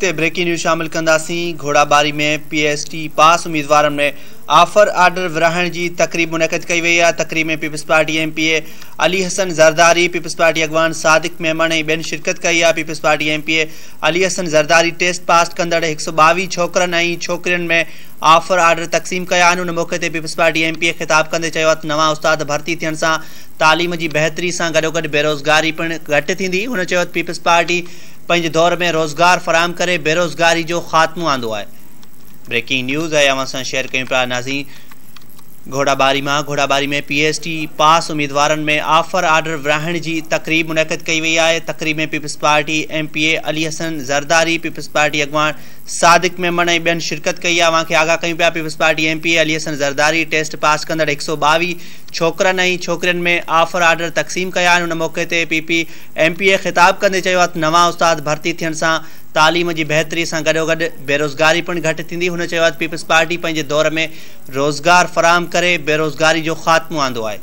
वक्त breaking news शामिल कंदासीं। घोड़ाबारी में PST पास उम्मीदवारनि में ऑफर आर्डर विरहाइण जी तकरीब मुनक़िद कई वई आहे। तकरीब में Peoples Party MPA Ali Hasan Zardari, Peoples Party अॻवान सादिक मेमन ऐं ॿियनि शिरकत कई आहे। Peoples Party MPA Ali Hasan Zardari test pass कंदड़ 122 छोकरनि ऐं छोकिरियुनि में ऑफर आर्डर तक़सीम कया आहिनि। उन मौक़े ते पीपल्स पार्टी MPA ख़िताब कंदे चयो आहे त नवां उस्ताद भर्ती थियण सां तालीम जी बहितरी सां गॾोगॾु बेरोज़गारी पिणु घटि थींदी। हुन चयो त पीपल्स पार्टी पंहिंजे दौर में रोज़गार फराहम करे बेरोज़गारी जो ख़ात्मो आंदो आहे। ब्रेकिंग न्यूज़ है अवां सां शेयर कयूं पिया नाज़रीन। घोड़ाबारी में PST पास उम्मीदवारनि में ऑफर आर्डर विरहाइण जी तकरीब मुनक़िद कई वई आहे। तकरीब में Peoples Party MPA Ali Hasan Zardari, Peoples Party अॻवान सादिक मेमन ऐं ॿियनि शिरकत कई आहे। अवां खे आगाह कयूं पिया Peoples Party MPA Ali Hasan Zardari test pass कंदड़ 122 छोकरनि ऐं छोकिरियुनि में ऑफर आर्डर तक़सीम कया आहिनि। उन मौक़े ते MPA ख़िताब कंदे चयो आहे त नवां उस्ताद भर्ती थियण सां तालीम जी बहितरी सां गॾोगॾु बेरोज़गारी पिणु घटि थींदी। हुन चयो आहे त पीपल्स पार्टी पंहिंजे दौर में रोज़गार फराहम करे बेरोज़गारी जो ख़ात्मो आंदो आहे।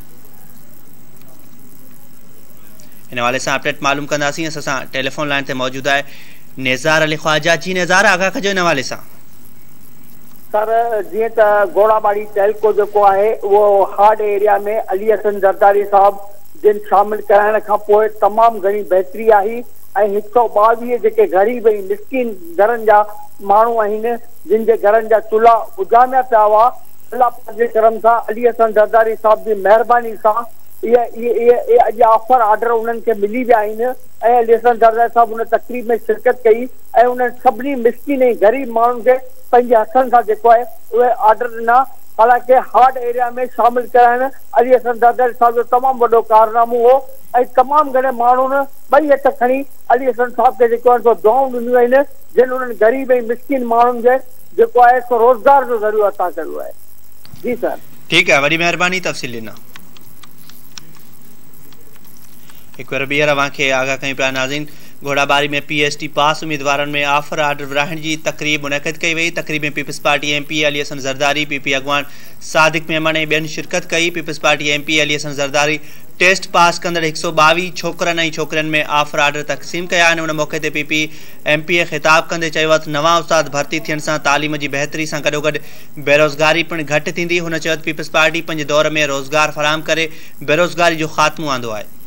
हिन हवाले सां अपडेट मालूम कंदासीं। असां सां टेलीफोन लाइन ते मौजूदु आहे नेज़ार अली ख्वाजा। जी नेज़ार, आगाह कजो हिन हवाले सां। सर, जीअं त घोड़ाबाड़ी तहलको जेको आहे उहो हार्ड एरिया में अली हसन ज़रदारी साहब जिन शामिल कराइण खां पोइ तमामु घणी बहितरी आई ऐं 122 जेके ग़रीब ऐं मिसकिन घरनि जा माण्हू आहिनि जिन जे घरनि जा चुल्हा बुझामिया पिया हुआ, अल्लाह पाक जे करम सां अली हसन ज़रदारी साहब जी महिरबानी सां इहे अॼु ऑफर आर्डर उन्हनि खे मिली विया आहिनि ऐं अली हसन ज़रदारी साहब उन तकरीब में शिरकत कई ऐं उन्हनि सभिनी मिसकिन ऐं ग़रीब माण्हुनि खे पंहिंजे हथनि सां जेको आहे उहे आर्डर ॾिना। हालांकि हार्ड एरिया में शामिल कराइण अली हसन ज़रदारी साहब जो तमामु वॾो कारनामो हो ऐं तमामु घणे माण्हुनि ॿई हथ खणी अली हसन साहब खे जेको आहे सो दुआऊं ॾिनियूं आहिनि जिन उन्हनि ग़रीब ऐं मिसकिन माण्हुनि खे जेको आहे सो रोज़गार जो ज़रियो अता कयो आहे। जी सर, ठीकु आहे, वॾी महिरबानी तफ़सील ॾिना। हिकु बार ॿीहर अवां खे आगाह कयूं पिया नाज़रीन। घोड़ाबारी में PST पास उम्मीदवारनि में ऑफर आर्डर विरहाइण जी तकरीब मुनक़िद कई वई। तकरीब में Peoples Party MPA Ali Hasan Zardari, PP अॻवान सादिक मेमन ऐं ॿियनि शिरकत कई। Peoples Party MPA Ali Hasan Zardari test pass कंदड़ 122 छोकरनि ऐं छोकिरियुनि में ऑफर आर्डर तक़सीम कया आहिनि। उन मौक़े ते MPA ख़िताब कंदे चयो आहे त नवां उस्ताद भर्ती थियण सां तालीम जी बहितरी सां गॾोगॾु बेरोज़गारी पिणु घटि थींदी। हुन चयो त पीपल्स पार्टी पंहिंजे दौर में रोज़गार फराहम करे बेरोज़गारी जो ख़ात्मो आंदो आहे।